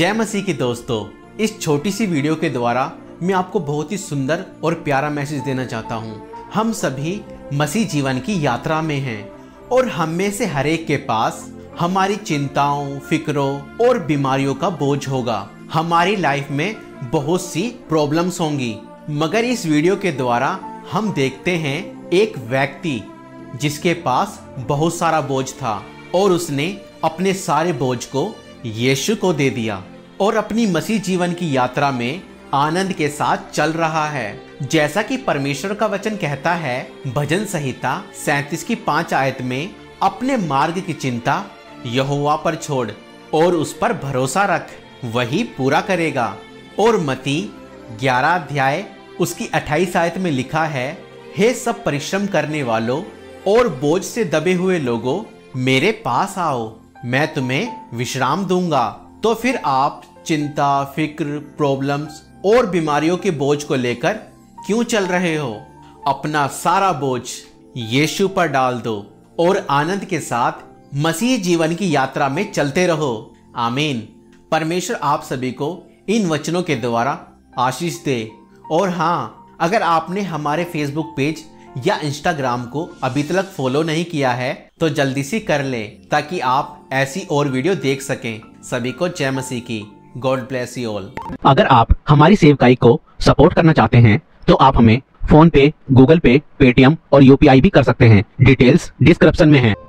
जय मसीह के दोस्तों, इस छोटी सी वीडियो के द्वारा मैं आपको बहुत ही सुंदर और प्यारा मैसेज देना चाहता हूँ। हम सभी मसीह जीवन की यात्रा में हैं और हम में से हर एक के पास हमारी चिंताओं, फिक्रों और बीमारियों का बोझ होगा। हमारी लाइफ में बहुत सी प्रॉब्लम्स होंगी, मगर इस वीडियो के द्वारा हम देखते हैं एक व्यक्ति जिसके पास बहुत सारा बोझ था और उसने अपने सारे बोझ को यीशु को दे दिया और अपनी मसीह जीवन की यात्रा में आनंद के साथ चल रहा है। जैसा कि परमेश्वर का वचन कहता है भजन संहिता 37 की 5 आयत में, अपने मार्ग की चिंता यहोवा पर छोड़ और उस पर भरोसा रख, वही पूरा करेगा। और मत्ती 11 अध्याय उसकी 28 आयत में लिखा है, हे सब परिश्रम करने वालों और बोझ से दबे हुए लोगों, मेरे पास आओ, मैं तुम्हें विश्राम दूंगा। तो फिर आप चिंता, फिक्र, प्रॉब्लम्स और बीमारियों के बोझ को लेकर क्यों चल रहे हो? अपना सारा बोझ यीशु पर डाल दो और आनंद के साथ मसीह जीवन की यात्रा में चलते रहो। आमीन। परमेश्वर आप सभी को इन वचनों के द्वारा आशीष दे। और हाँ, अगर आपने हमारे फेसबुक पेज या इंस्टाग्राम को अभी तक फॉलो नहीं किया है तो जल्दी से कर ले, ताकि आप ऐसी और वीडियो देख सकें। सभी को जय मसीह की। God bless you all. अगर आप हमारी सेवकाई को सपोर्ट करना चाहते हैं तो आप हमें फोन पे, गूगल पे, पेटीएम और यूपीआई भी कर सकते हैं। डिटेल्स डिस्क्रिप्शन में है।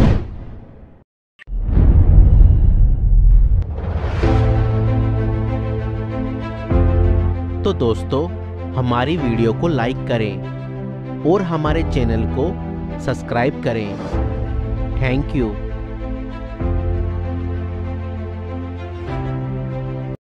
तो दोस्तों, हमारी वीडियो को लाइक करें और हमारे चैनल को सब्सक्राइब करें। Thank you.